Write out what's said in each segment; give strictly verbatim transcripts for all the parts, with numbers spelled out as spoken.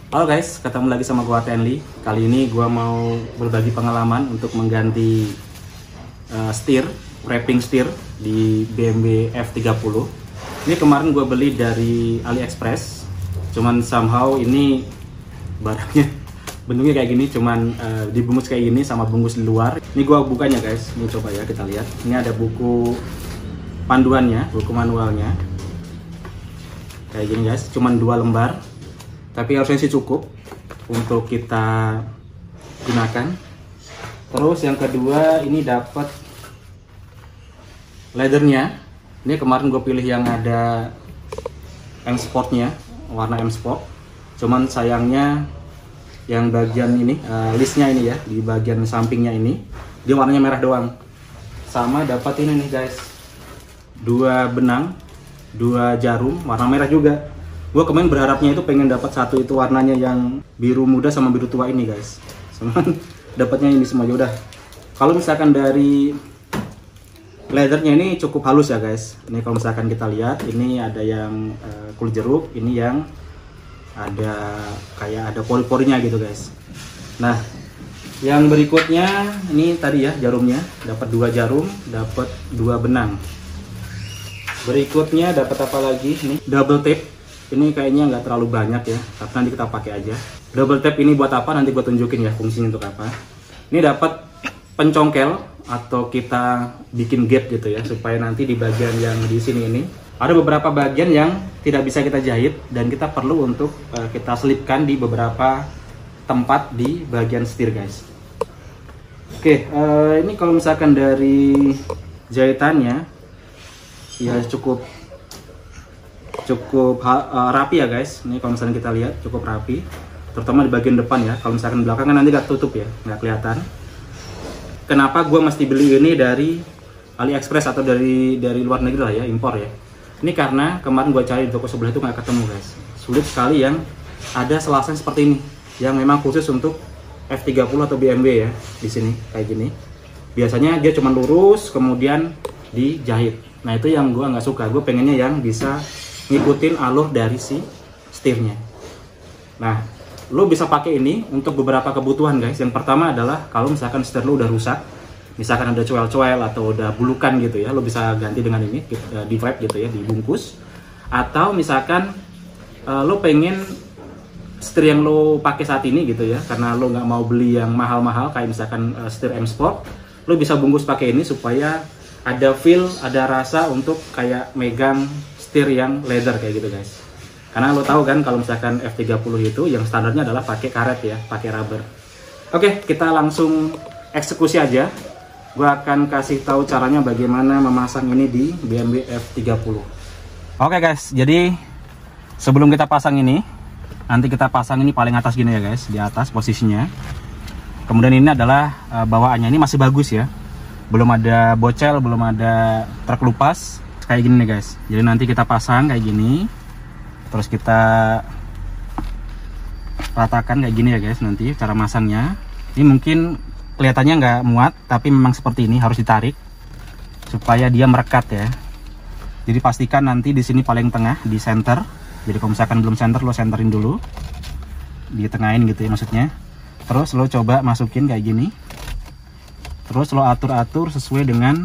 Halo guys, ketemu lagi sama gua Tenli. Kali ini gua mau berbagi pengalaman untuk mengganti uh, setir, wrapping setir di B M W F tiga puluh. Ini kemarin gua beli dari AliExpress. Cuman somehow ini barangnya bentuknya kayak gini, cuman uh, dibungkus kayak gini sama bungkus di luar. Ini gua bukanya guys. Ini coba ya kita lihat. Ini ada buku panduannya, buku manualnya. Kayak gini guys, cuman dua lembar. Tapi harusnya sih cukup untuk kita gunakan. Terus yang kedua ini dapat leathernya. Ini kemarin gue pilih yang ada M Sportnya, warna M Sport. Cuman sayangnya yang bagian ini, uh, listnya ini ya, di bagian sampingnya ini dia warnanya merah doang. Sama dapat ini nih guys, dua benang, dua jarum warna merah juga. Gue kemarin berharapnya itu pengen dapat satu itu warnanya yang biru muda sama biru tua ini guys. Cuman dapatnya ini semua. Udah. Kalau misalkan dari leathernya ini cukup halus ya guys. Ini kalau misalkan kita lihat, ini ada yang uh, kulit jeruk, ini yang ada kayak ada pori-porinya gitu guys. Nah, yang berikutnya ini tadi ya jarumnya, dapat dua jarum, dapat dua benang. Berikutnya dapat apa lagi? Ini double tape. Ini kayaknya nggak terlalu banyak ya, tapi nanti kita pakai aja. Double tape ini buat apa? Nanti gue tunjukin ya fungsinya untuk apa. Ini dapat pencongkel atau kita bikin gap gitu ya, supaya nanti di bagian yang di sini ini ada beberapa bagian yang tidak bisa kita jahit dan kita perlu untuk uh, kita selipkan di beberapa tempat di bagian setir guys. Oke, uh, ini kalau misalkan dari jahitannya ya cukup cukup uh, rapi ya guys. Ini kalau misalnya kita lihat cukup rapi, terutama di bagian depan ya. Kalau misalkan belakang kan nanti nggak tutup ya, nggak kelihatan. Kenapa gue mesti beli ini dari AliExpress atau dari dari luar negeri lah ya, impor ya. Ini karena kemarin gue cari di toko sebelah itu nggak ketemu guys. Sulit sekali yang ada selasan seperti ini, yang memang khusus untuk F tiga puluh atau B M W ya. Di sini kayak gini. Biasanya dia cuma lurus kemudian dijahit. Nah itu yang gue nggak suka. Gue pengennya yang bisa ngikutin alur dari si setirnya. Nah, lo bisa pakai ini untuk beberapa kebutuhan guys. Yang pertama adalah kalau misalkan setir lo udah rusak, misalkan ada coel-coel atau udah bulukan gitu ya, lo bisa ganti dengan ini, di wrap gitu ya, dibungkus. Atau misalkan uh, lo pengen setir yang lo pakai saat ini gitu ya, karena lo nggak mau beli yang mahal-mahal kayak misalkan uh, setir M Sport, lo bisa bungkus pakai ini supaya ada feel, ada rasa untuk kayak megang setir yang leather kayak gitu guys. Karena lo tahu kan kalau misalkan F tiga puluh itu yang standarnya adalah pakai karet ya, pakai rubber. Oke, kita langsung eksekusi aja. Gue akan kasih tahu caranya bagaimana memasang ini di B M W F tiga puluh. Oke guys, jadi sebelum kita pasang ini, nanti kita pasang ini paling atas gini ya guys, di atas posisinya. Kemudian ini adalah uh, bawaannya, ini masih bagus ya. Belum ada bocel, belum ada terkelupas. Kayak gini nih guys. Jadi nanti kita pasang kayak gini, terus kita ratakan kayak gini ya guys. Nanti cara masangnya ini mungkin kelihatannya nggak muat, tapi memang seperti ini, harus ditarik supaya dia merekat ya. Jadi pastikan nanti di sini paling tengah, di center. Jadi kalau misalkan belum center, lo centerin dulu, ditengahin gitu ya maksudnya. Terus lo coba masukin kayak gini, terus lo atur-atur sesuai dengan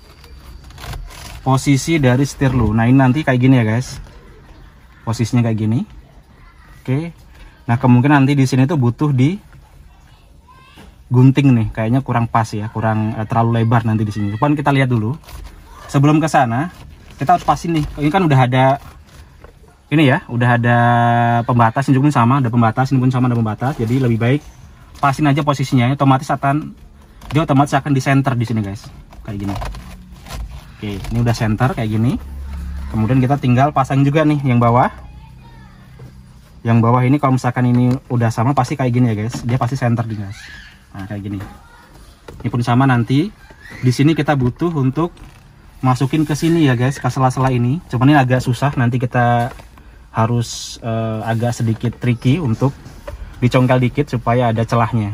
posisi dari setir lu. Nah ini nanti kayak gini ya guys, posisinya kayak gini. Oke, nah kemungkinan nanti di sini tuh butuh di gunting nih, kayaknya kurang pas ya, kurang eh, terlalu lebar nanti di sini. Cuman kita lihat dulu. Sebelum ke sana kita harus pasin nih. Ini kan udah ada ini ya, udah ada pembatas, ini pun sama, ada pembatas, ini pun sama ada pembatas. Jadi lebih baik pasin aja posisinya, otomatis akan dia otomatis akan di center di sini guys, kayak gini. Oke, ini udah center kayak gini. Kemudian kita tinggal pasang juga nih yang bawah. Yang bawah ini kalau misalkan ini udah sama pasti kayak gini ya guys. Dia pasti center nih guys. Nah, kayak gini. Ini pun sama nanti. Di sini kita butuh untuk masukin ke sini ya guys, ke sela-sela ini. Cuman ini agak susah, nanti kita harus uh, agak sedikit tricky untuk dicongkel dikit supaya ada celahnya.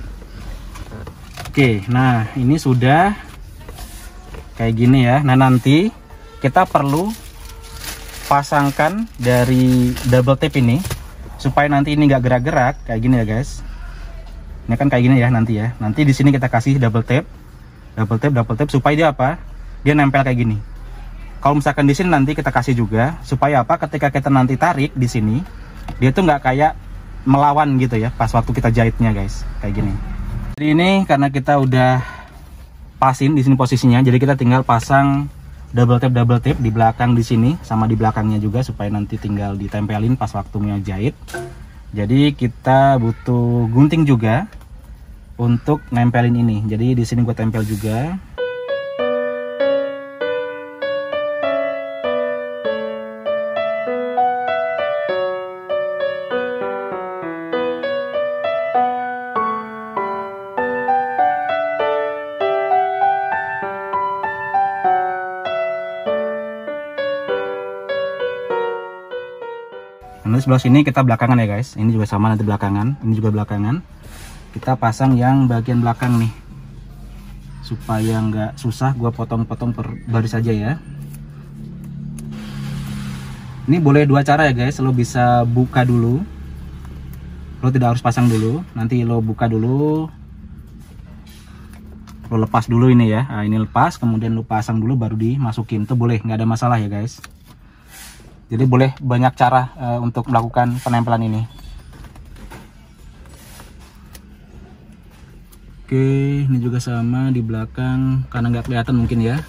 Oke, nah ini sudah kayak gini ya. Nah nanti kita perlu pasangkan dari double tape ini supaya nanti ini nggak gerak-gerak kayak gini ya guys. Ini kan kayak gini ya nanti ya. Nanti di sini kita kasih double tap, double tap, double tap supaya dia apa? Dia nempel kayak gini. Kalau misalkan di sini nanti kita kasih juga supaya apa? Ketika kita nanti tarik di sini, dia tuh nggak kayak melawan gitu ya pas waktu kita jahitnya guys, kayak gini. Jadi ini karena kita udah pasin di sini posisinya, jadi kita tinggal pasang double tap double tap di belakang di sini sama di belakangnya juga supaya nanti tinggal ditempelin pas waktunya jahit. Jadi kita butuh gunting juga untuk nempelin ini. Jadi di sini gue tempel juga. Nanti sebelah sini kita belakangan ya guys. Ini juga sama nanti belakangan. Ini juga belakangan. Kita pasang yang bagian belakang nih. Supaya nggak susah gua potong-potong per baris aja ya. Ini boleh dua cara ya guys. Lo bisa buka dulu. Lo tidak harus pasang dulu. Nanti lo buka dulu. Lo lepas dulu ini ya. Nah, ini lepas. Kemudian lo pasang dulu baru dimasukin. Itu boleh. Nggak ada masalah ya guys. Jadi boleh banyak cara uh, untuk melakukan penempelan ini. Oke, ini juga sama di belakang karena nggak kelihatan mungkin ya.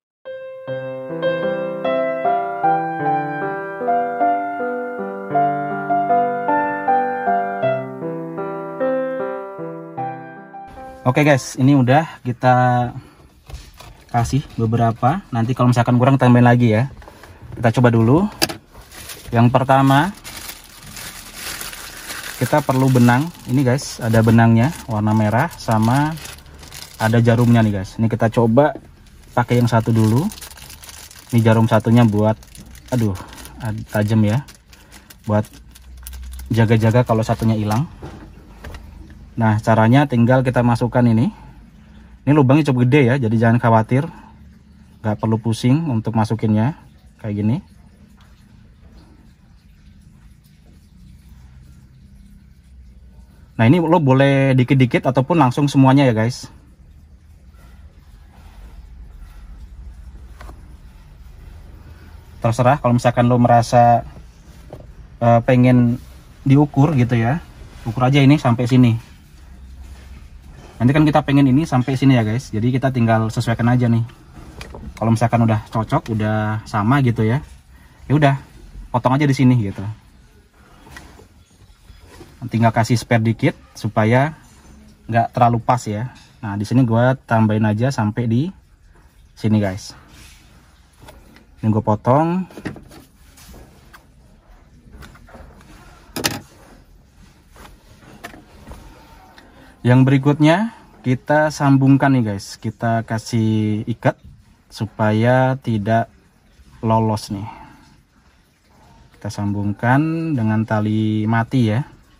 Oke guys, ini udah kita kasih beberapa. Nanti kalau misalkan kurang tambahin lagi ya. Kita coba dulu. Yang pertama kita perlu benang. Ini guys, ada benangnya warna merah sama ada jarumnya nih guys. Ini kita coba pakai yang satu dulu. Ini jarum satunya buat, aduh, tajam ya, buat jaga-jaga kalau satunya hilang. Nah caranya tinggal kita masukkan ini. Ini lubangnya cukup gede ya, jadi jangan khawatir, nggak perlu pusing untuk masukinnya kayak gini. Nah ini lo boleh dikit-dikit ataupun langsung semuanya ya guys. Terserah kalau misalkan lo merasa uh, pengen diukur gitu ya. Ukur aja ini sampai sini. Nanti kan kita pengen ini sampai sini ya guys. Jadi kita tinggal sesuaikan aja nih. Kalau misalkan udah cocok, udah sama gitu ya. Ya udah, potong aja di sini gitu. Tinggal kasih spare dikit supaya nggak terlalu pas ya. Nah di sini gue tambahin aja sampai di sini guys. Ini gue potong. Yang berikutnya kita sambungkan nih guys. Kita kasih ikat supaya tidak lolos nih. Kita sambungkan dengan tali mati ya.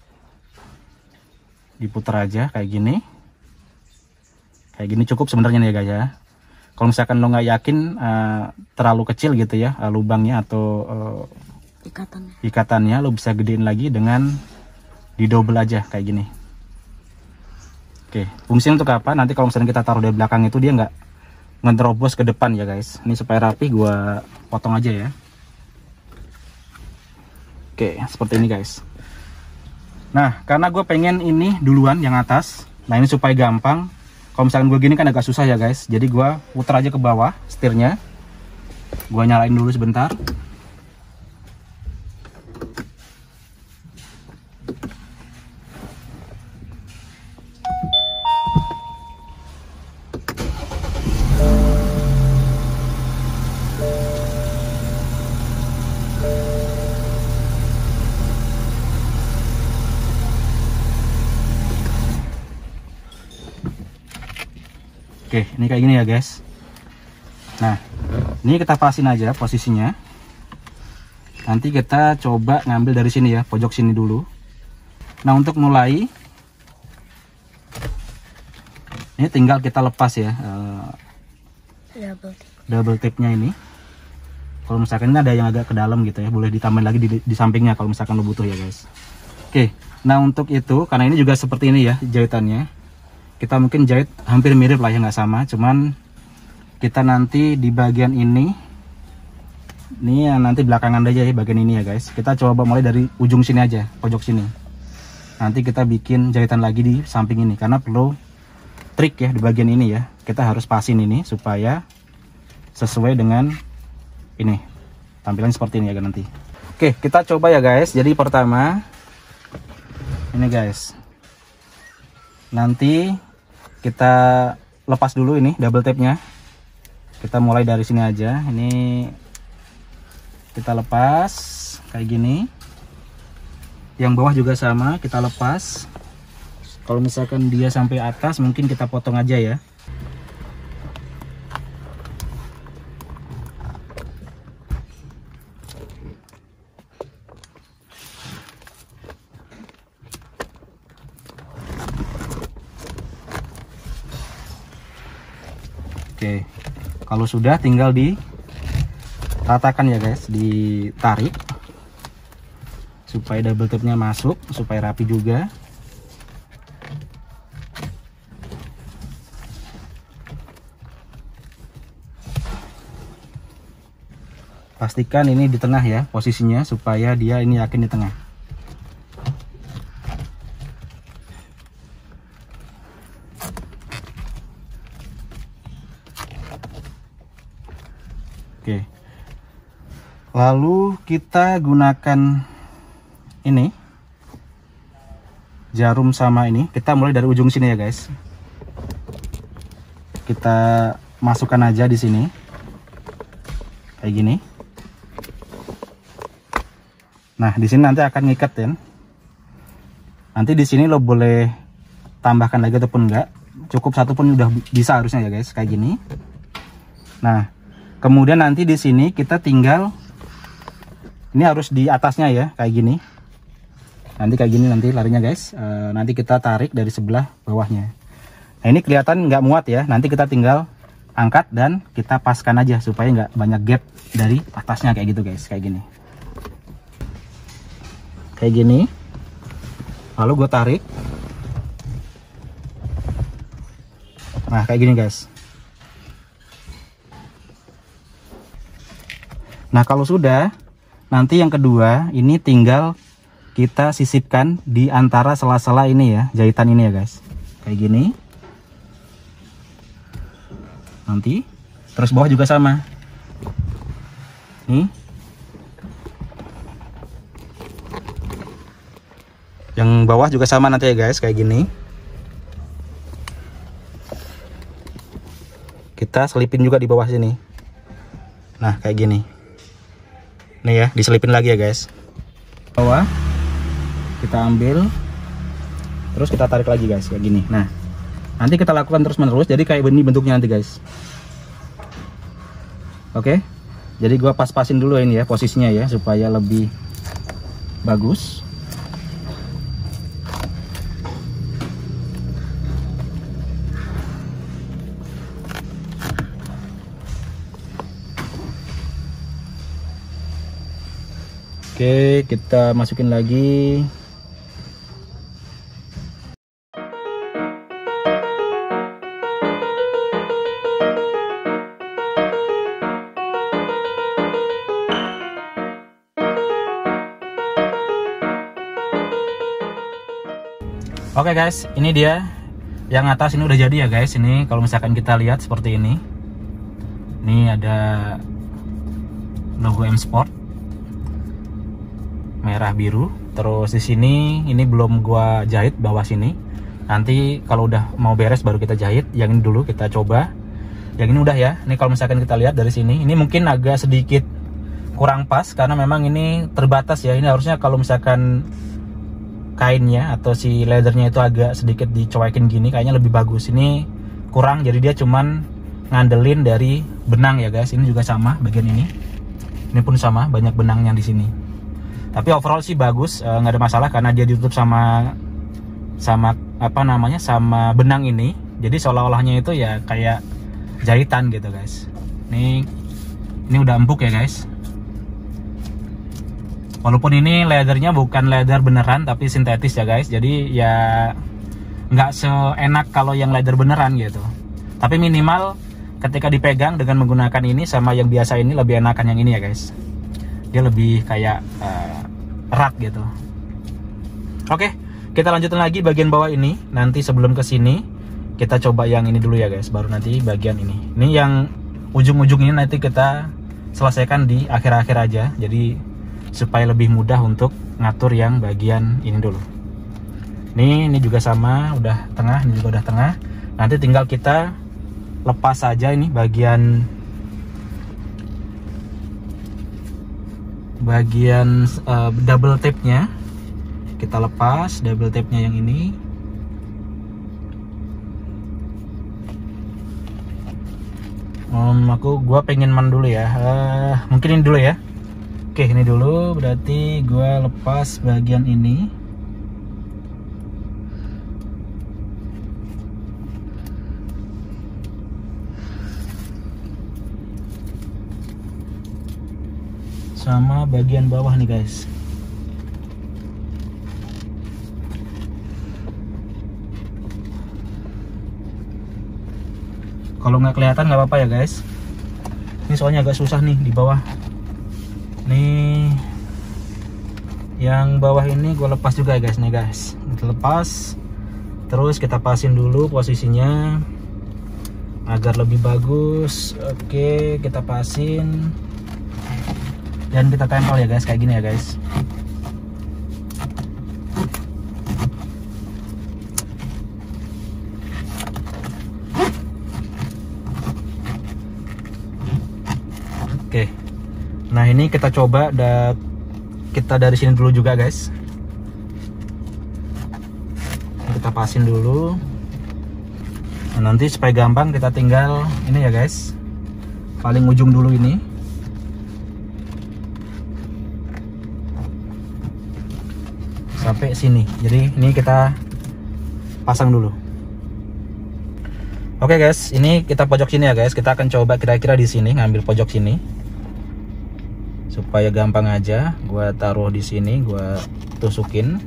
Diputar aja kayak gini, kayak gini cukup sebenarnya nih guys ya. Kalau misalkan lo nggak yakin uh, terlalu kecil gitu ya uh, lubangnya atau uh, ikatannya. ikatannya lo bisa gedein lagi dengan didouble aja kayak gini. Oke, fungsinya untuk apa? Nanti kalau misalnya kita taruh di belakang itu dia nggak ngenerobos ke depan ya guys. Ini supaya rapi gua potong aja ya. Oke, seperti ini guys. Nah, karena gue pengen ini duluan yang atas. Nah, ini supaya gampang. Kalau misalkan gue gini kan agak susah ya guys. Jadi gue putar aja ke bawah setirnya. Gue nyalain dulu sebentar. Oke, ini kayak gini ya guys. Nah, ini kita pasin aja posisinya. Nanti kita coba ngambil dari sini ya, pojok sini dulu. Nah, untuk mulai ini tinggal kita lepas ya uh, double tip. double tipnya ini. Kalau misalkan ini ada yang agak ke dalam gitu ya, boleh ditambahin lagi di, di sampingnya kalau misalkan lo butuh ya guys. Oke, nah untuk itu, karena ini juga seperti ini ya jahitannya, kita mungkin jahit hampir mirip lah ya, nggak sama, cuman kita nanti di bagian ini, ini yang nanti belakangan aja ya bagian ini ya guys. Kita coba mulai dari ujung sini aja, pojok sini. Nanti kita bikin jahitan lagi di samping ini, karena perlu trik ya di bagian ini ya. Kita harus pasin ini supaya sesuai dengan ini, tampilan seperti ini ya nanti. Oke, kita coba ya guys. Jadi pertama ini guys, nanti kita lepas dulu ini double tape-nya. Kita mulai dari sini aja. Ini kita lepas kayak gini. Yang bawah juga sama, kita lepas. Kalau misalkan dia sampai atas, mungkin kita potong aja ya. Oke, kalau sudah tinggal diratakan ya guys, ditarik supaya double tape-nya masuk, supaya rapi juga. Pastikan ini di tengah ya posisinya, supaya dia ini yakin di tengah. Oke, lalu kita gunakan ini jarum sama ini. Kita mulai dari ujung sini ya guys. Kita masukkan aja di sini kayak gini. Nah di sini nanti akan ngikat ya. Nanti di sini lo boleh tambahkan lagi ataupun enggak, cukup satu pun udah bisa harusnya ya guys, kayak gini. Nah kemudian nanti di sini kita tinggal, ini harus di atasnya ya, kayak gini. Nanti kayak gini nanti larinya guys. E, nanti kita tarik dari sebelah bawahnya. Nah ini kelihatan nggak muat ya. Nanti kita tinggal angkat dan kita paskan aja supaya nggak banyak gap dari atasnya kayak gitu guys, kayak gini. Kayak gini. Lalu gue tarik. Nah kayak gini guys. Nah kalau sudah, nanti yang kedua ini tinggal kita sisipkan di antara sela-sela ini ya, jahitan ini ya guys, kayak gini. Nanti terus bawah juga sama nih, yang bawah juga sama nanti ya guys, kayak gini. Kita selipin juga di bawah sini. Nah kayak gini. Nih ya, diselipin lagi ya guys. Bawah kita ambil, terus kita tarik lagi guys, kayak gini. Nah nanti kita lakukan terus menerus, jadi kayak ini bentuknya nanti guys. Oke, jadi gua pas-pasin dulu ini ya posisinya ya, supaya lebih bagus. Oke, kita masukin lagi. Oke guys, ini dia yang atas, ini udah jadi ya guys. Ini kalau misalkan kita lihat seperti ini. Ini ada logo M Sport merah biru. Terus di sini ini belum gua jahit bawah sini. Nanti kalau udah mau beres baru kita jahit. Yang ini dulu kita coba. Yang ini udah ya. Ini kalau misalkan kita lihat dari sini, ini mungkin agak sedikit kurang pas karena memang ini terbatas ya. Ini harusnya kalau misalkan kainnya atau si leathernya itu agak sedikit dicoekin gini, kayaknya lebih bagus. Ini kurang, jadi dia cuman ngandelin dari benang ya guys. Ini juga sama bagian ini. Ini pun sama, banyak benangnya di sini. Tapi overall sih bagus, nggak ada masalah karena dia ditutup sama sama apa namanya sama benang ini. Jadi seolah-olahnya itu ya kayak jahitan gitu guys. Ini ini udah empuk ya guys. Walaupun ini leathernya bukan leather beneran tapi sintetis ya guys, jadi ya nggak seenak kalau yang leather beneran gitu. Tapi minimal ketika dipegang dengan menggunakan ini sama yang biasa ini lebih enakan yang ini ya guys. Dia lebih kayak uh, erat gitu. Oke, kita lanjutin lagi bagian bawah ini. Nanti sebelum ke sini kita coba yang ini dulu ya guys, baru nanti bagian ini. Ini yang ujung-ujung ini nanti kita selesaikan di akhir-akhir aja. Jadi supaya lebih mudah untuk ngatur yang bagian ini dulu. Ini ini juga sama, udah tengah, ini juga udah tengah. Nanti tinggal kita lepas saja ini bagian bagian uh, double tape-nya. Kita lepas double tape-nya yang ini. Um, aku gua pengen man dulu ya. Uh, mungkin ini dulu ya. Oke, ini dulu. Berarti gua lepas bagian ini. Sama bagian bawah nih guys. Kalau nggak kelihatan nggak apa-apa ya guys. Ini soalnya agak susah nih di bawah. Nih yang bawah ini gue lepas juga ya guys nih guys. Kita lepas. Terus kita pasin dulu posisinya agar lebih bagus. Oke, kita pasin. Dan kita tempel ya guys, kayak gini ya guys. Oke. Nah, ini kita coba da kita dari sini dulu juga guys. Kita pasin dulu. Nah, nanti supaya gampang kita tinggal ini ya guys. Paling ujung dulu ini. Sampai sini. Jadi ini kita pasang dulu. Oke guys, ini kita pojok sini ya guys. Kita akan coba kira-kira di sini, ngambil pojok sini. Supaya gampang aja, gua taruh di sini, gua tusukin.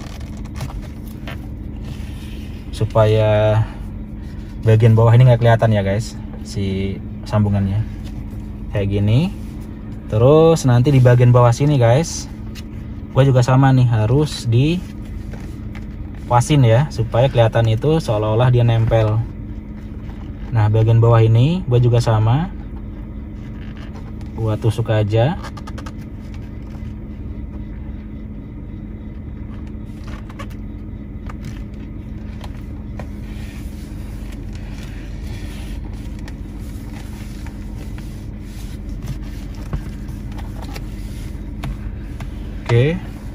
Supaya bagian bawah ini nggak kelihatan ya guys, si sambungannya. Kayak gini. Terus nanti di bagian bawah sini guys, gue juga sama nih, harus dipasin ya supaya kelihatan itu seolah-olah dia nempel. Nah, bagian bawah ini gue juga sama, gue tusuk aja. Oke,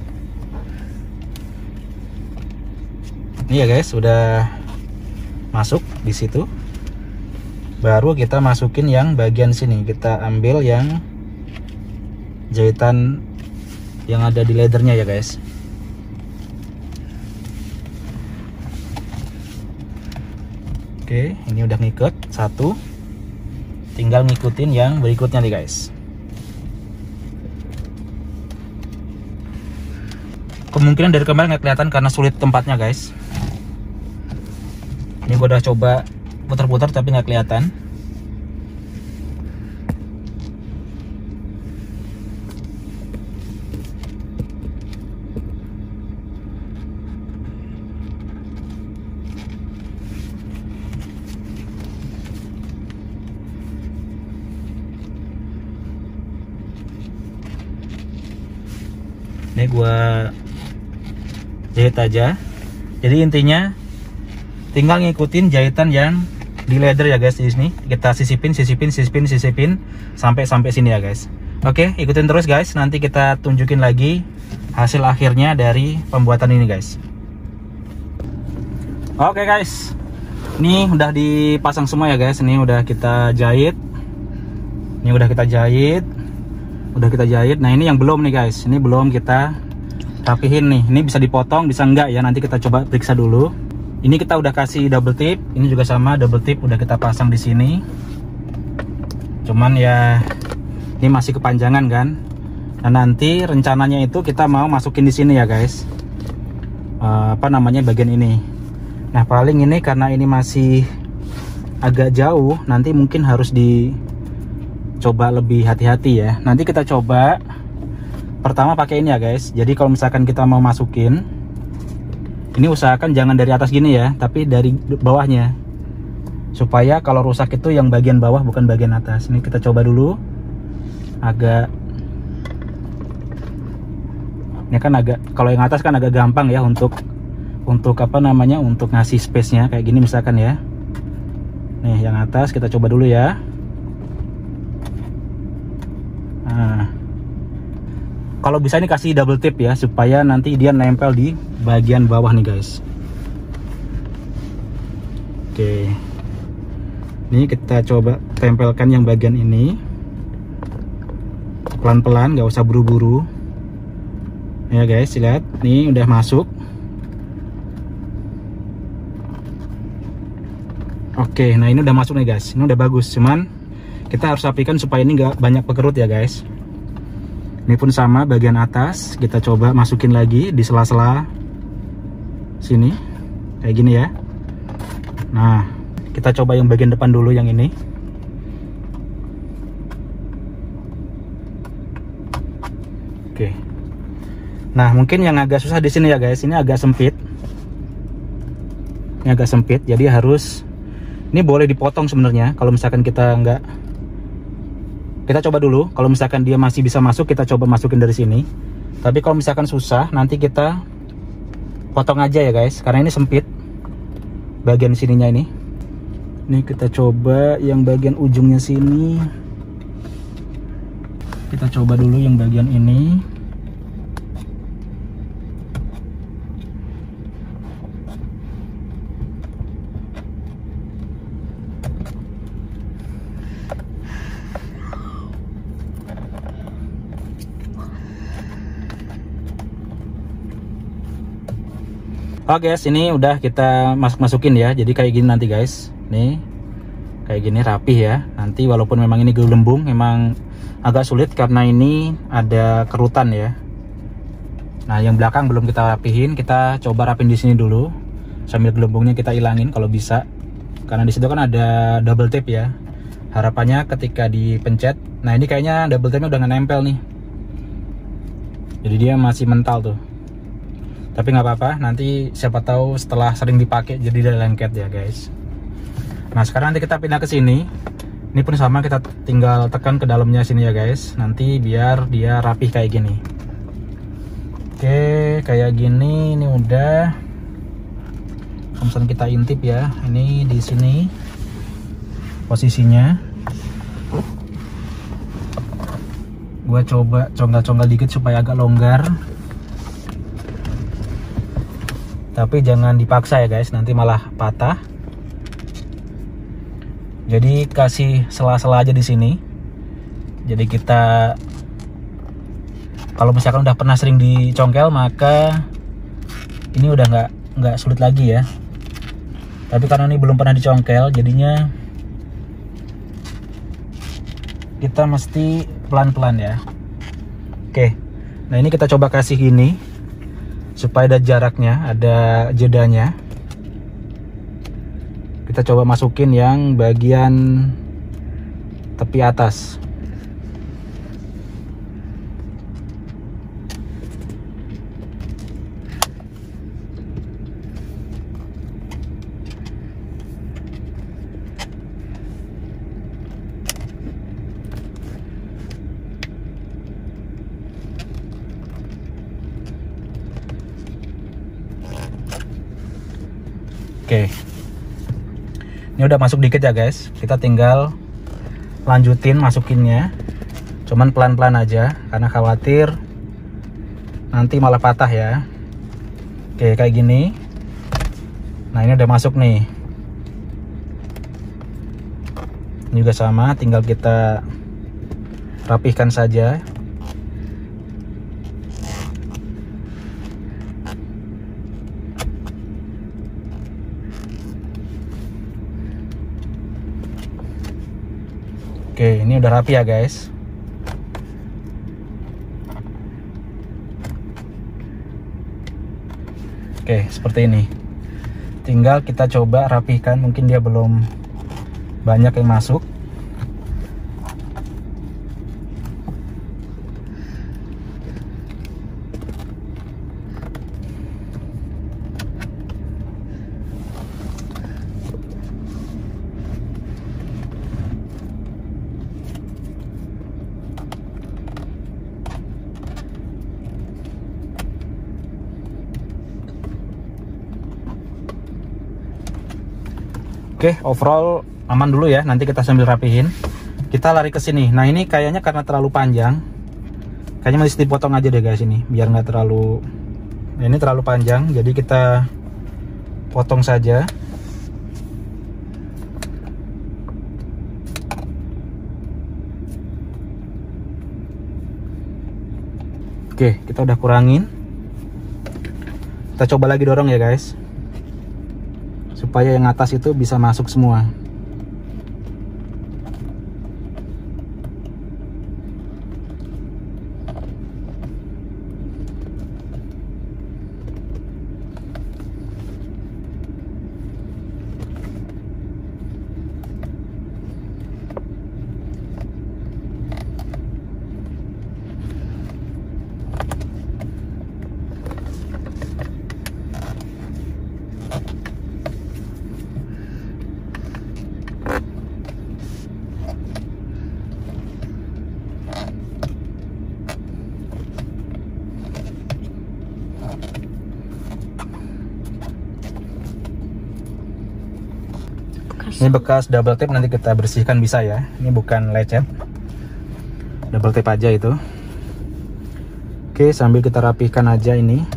ini ya guys, udah masuk di situ. Baru kita masukin yang bagian sini. Kita ambil yang jahitan yang ada di leathernya ya guys. Oke, ini udah ngikut satu. Tinggal ngikutin yang berikutnya nih guys. Kemungkinan dari kemarin nggak kelihatan karena sulit tempatnya guys. Ini gue udah coba putar-putar tapi nggak kelihatan. Ini gue jahit aja. Jadi intinya tinggal ngikutin jahitan yang di leather ya guys. Di sini kita sisipin, sisipin, sisipin, sisipin sampai sampai sini ya guys. Oke, ikutin terus guys. Nanti kita tunjukin lagi hasil akhirnya dari pembuatan ini guys. Oke guys, ini udah dipasang semua ya guys. Ini udah kita jahit. Ini udah kita jahit. Udah kita jahit. Nah, ini yang belum nih guys. Ini belum kita rapihin nih. Ini bisa dipotong, bisa enggak ya, nanti kita coba periksa dulu. Ini kita udah kasih double tip. Ini juga sama, double tip udah kita pasang di sini. Cuman ya ini masih kepanjangan kan. Nah, nanti rencananya itu kita mau masukin di sini ya guys, uh, apa namanya, bagian ini. Nah, paling ini karena ini masih agak jauh, nanti mungkin harus dicoba lebih hati-hati ya. Nanti kita coba pertama pakai ini ya guys. Jadi kalau misalkan kita mau masukin ini, usahakan jangan dari atas gini ya, tapi dari bawahnya, supaya kalau rusak itu yang bagian bawah bukan bagian atas. Ini kita coba dulu. Agak, ini kan agak, kalau yang atas kan agak gampang ya untuk untuk apa namanya, untuk ngasih space-nya kayak gini misalkan ya. Nih yang atas kita coba dulu ya. Nah, kalau bisa ini kasih double tip ya, supaya nanti dia nempel di bagian bawah nih guys. Oke, ini kita coba tempelkan yang bagian ini pelan-pelan, nggak usah buru-buru ya guys. Lihat, nih udah masuk. Oke, nah ini udah masuk nih guys, ini udah bagus. Cuman kita harus rapikan supaya ini nggak banyak pekerut ya guys. Ini pun sama, bagian atas kita coba masukin lagi di sela-sela sini kayak gini ya. Nah, kita coba yang bagian depan dulu, yang ini. Oke. Nah, mungkin yang agak susah di sini ya guys, ini agak sempit. Ini agak sempit, jadi harus, ini boleh dipotong sebenarnya kalau misalkan kita nggak. Kita coba dulu, kalau misalkan dia masih bisa masuk, kita coba masukin dari sini. Tapi kalau misalkan susah, nanti kita potong aja ya guys, karena ini sempit bagian sininya ini. Ini kita coba yang bagian ujungnya sini. Kita coba dulu yang bagian ini. Oke guys, ini udah kita masuk-masukin ya. Jadi kayak gini nanti guys. Nih, kayak gini rapih ya. Nanti walaupun memang ini gelembung, memang agak sulit karena ini ada kerutan ya. Nah, yang belakang belum kita rapihin, kita coba rapin di sini dulu. Sambil gelembungnya kita ilangin kalau bisa. Karena di situ kan ada double tape ya. Harapannya ketika dipencet, nah ini kayaknya double tape-nya udah nggak nempel nih. Jadi dia masih mental tuh. Tapi nggak apa-apa, nanti siapa tahu setelah sering dipakai jadi dia lengket ya guys. Nah, sekarang nanti kita pindah ke sini. Ini pun sama, kita tinggal tekan ke dalamnya sini ya guys. Nanti biar dia rapih kayak gini. Oke, kayak gini. Ini udah. Kemudian kita intip ya. Ini di sini posisinya. Gua coba conggal-conggal dikit supaya agak longgar. Tapi jangan dipaksa ya guys, nanti malah patah. Jadi kasih sela-sela aja di sini. Jadi kita, kalau misalkan udah pernah sering dicongkel, maka ini udah nggak nggak sulit lagi ya. Tapi karena ini belum pernah dicongkel, jadinya kita mesti pelan-pelan ya. Oke, nah ini kita coba kasih gini supaya ada jaraknya, ada jedanya. Kita coba masukin yang bagian tepi atas. Oke, ini udah masuk dikit ya guys. Kita tinggal lanjutin masukinnya, cuman pelan-pelan aja karena khawatir nanti malah patah ya. Oke, kayak gini. Nah, ini udah masuk nih. Ini juga sama, tinggal kita rapihkan saja. Oke, ini udah rapi ya guys. Oke, seperti ini. Tinggal kita coba rapihkan, mungkin dia belum banyak yang masuk. Oke, overall aman dulu ya. Nanti kita sambil rapihin. Kita lari ke sini. Nah, ini kayaknya karena terlalu panjang. Kayaknya mesti dipotong aja deh guys ini, biar nggak terlalu. Nah, ini terlalu panjang, jadi kita potong saja. Oke, kita udah kurangin. Kita coba lagi dorong ya guys, supaya yang atas itu bisa masuk semua. Ini bekas double tape, nanti kita bersihkan bisa ya. Ini bukan lecet, double tape aja itu. Oke, sambil kita rapihkan aja ini.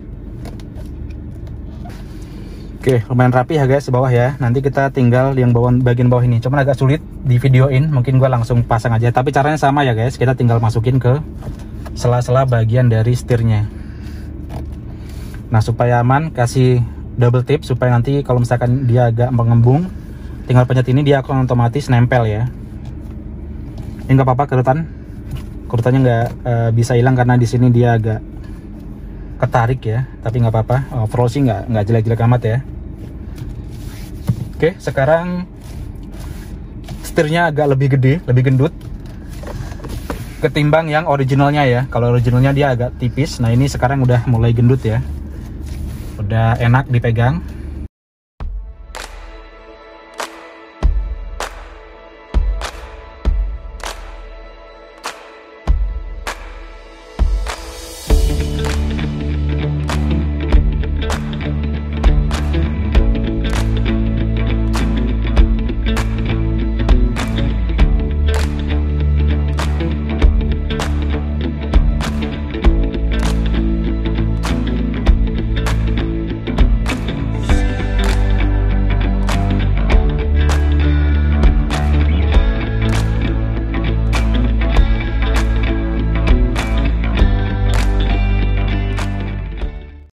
Oke, lumayan rapi ya guys bawah ya. Nanti kita tinggal yang bawah, bagian bawah ini. Cuman agak sulit di videoin, mungkin gua langsung pasang aja. Tapi caranya sama ya guys. Kita tinggal masukin ke sela-sela bagian dari setirnya. Nah, supaya aman, kasih double tape supaya nanti kalau misalkan dia agak mengembung, tinggal pencet ini, dia akan otomatis nempel ya. Ini nggak apa-apa kerutan, kerutannya nggak e, bisa hilang karena di sini dia agak ketarik ya. Tapi nggak apa-apa, overall sih nggak nggak jelek-jelek amat ya. Oke, sekarang setirnya agak lebih gede, lebih gendut ketimbang yang originalnya ya. Kalau originalnya dia agak tipis, nah ini sekarang udah mulai gendut ya, udah enak dipegang.